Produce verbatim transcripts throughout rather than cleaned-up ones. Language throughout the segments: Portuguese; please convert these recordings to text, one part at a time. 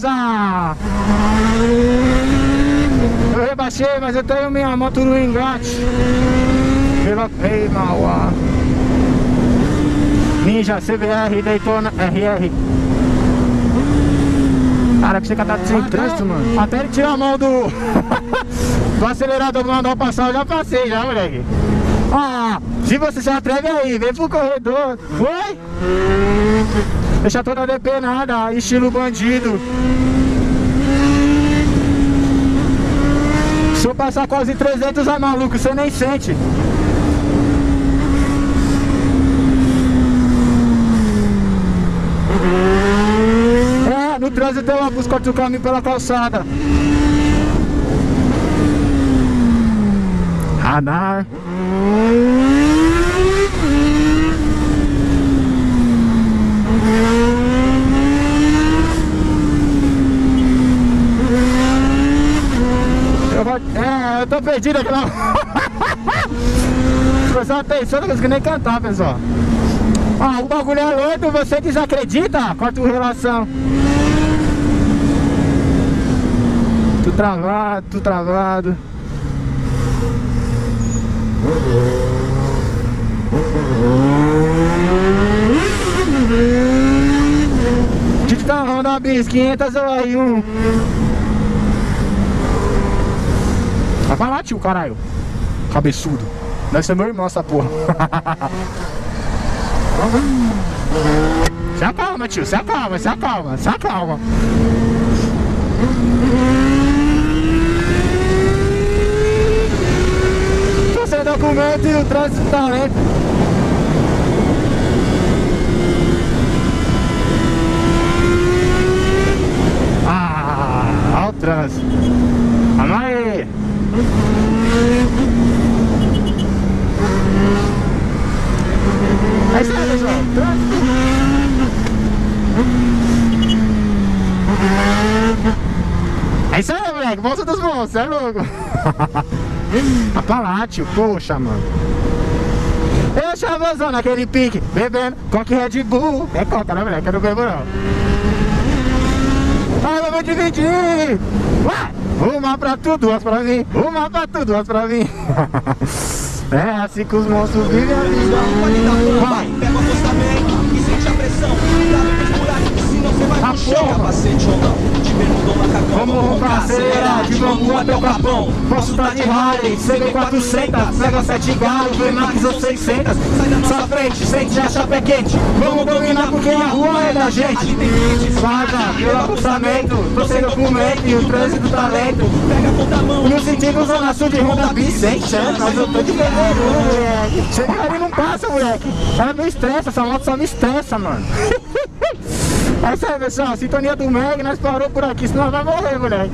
Rosa! Eu rebaixei, mas eu tenho minha moto no engate. Pela... Ei, Mauá. Ninja, C B R, Daytona, R R. Cara, que você tá sem trânsito, mano. Até ele tirar a mão do... do acelerador pra mandar eu passar, eu já passei já, moleque. Ah, se você se atreve aí, vem pro corredor. Foi? Deixa toda depenada, estilo bandido. Se eu passar quase trezentos, é maluco, você nem sente. É, no trânsito eu busco outro caminho pela calçada. Radar. Eu vou... É, eu tô perdido aqui lá. Presta atenção, não consigo nem cantar, pessoal. Ah, o bagulho é louco, você desacredita? Corta o relação. Tudo travado, tudo travado. Tito tá rolando a bis, quinhentos R um. Vai pra lá, tio, caralho. Cabeçudo. Deve ser meu irmão essa porra. Se acalma, tio, se acalma, se acalma, se acalma. Tô sem documento e o trânsito tá lento. Ah, olha o trânsito. Vamos aí. É isso aí, pessoal. É isso aí, moleque. Bolsa dos monstros, é louco. Apalácio, poxa, mano. Eu chavozão naquele pique, bebendo coque Red Bull. É coca, né, moleque? Eu não bebo, não. Ai, eu vou dividir. Ué, uma pra tu, duas pra mim. Uma pra tu, duas pra mim. É assim que os monstros vivem a vida. Vai! Pega o acostamento e sente a pressão. Cuidado com os buracos, senão você vai pro chão. Capacete ou não, de bermudão, macacão. Vamos pra acelerar, de bambu até o capão. Posso tá de Harley, C B quatrocentos. Pega sete galos, V Max ou seiscentos. Sai da nossa frente, sente a chapa é quente. Vamos dominar porque a rua é da gente. Vaga, pelo acostamento, tô sem documento e o trânsito tá lento. Pega a contramão, no sentido zona sul de Honda Bis, sem chance, mas eu tô de vermelho. Moleque, chega ali não passa, moleque. Ela me estressa, essa moto só me estressa, mano. É isso aí, pessoal, sintonia do Meg, nós parou por aqui, senão vai morrer, moleque.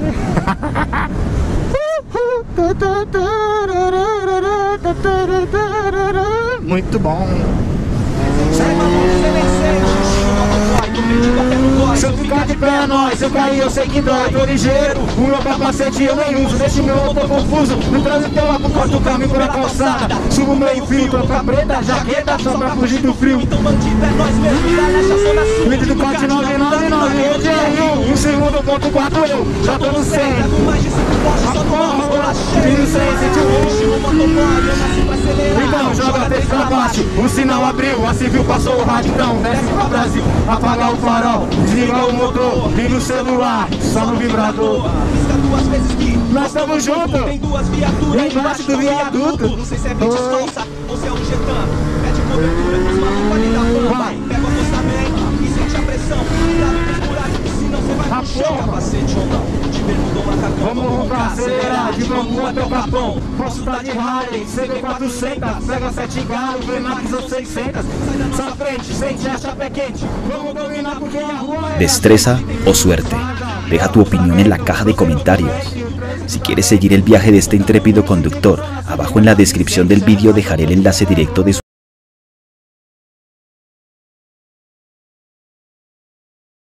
Muito bom. Se eu ficar de pé é nóis, se eu cair eu sei que dói, tô ligeiro. O meu capacete eu nem uso, deixo meu motor confuso. No trânsito eu lá pro corto o caminho pela calçada. Subo meio fio, troca preta, jaqueta só pra fugir do frio. Então bandido é nós mesmo, dá na zona sul. Vídeo do corte nove nove nove, eu de R um. Um segundo, ponto quatro eu, já tô no cem. A porra, tiro cem, sente o então joga a testa pra baixo, o sinal abriu, a civil passou o rádio, então desce pra Brasil. Apaga o farol, desliga o motor, liga o celular, só no vibrador. Nós estamos juntos, tem duas viaturas embaixo do viaduto. Não sei se é vídeo falsa ou se é um Getan. Pede cobertura pros malucos ali da van. Pega o acostamento e sente a pressão. Cuidado com os buracos, senão você vai pro chão. Capacete ou não, de bermudão, macacão. Vamos pra acelerar, de bambu até o capão. Posso tá de Harley, C B quatrocentos. Pega sete galos, V Max ou seiscentos. Só frente, sente a chapa é quente. Vamos dominar porque a rua é... Destreza o suerte. Deja tu opinión en la caja de comentarios. Si quieres seguir el viaje de este intrépido conductor, abajo en la descripción del vídeo dejaré el enlace directo de su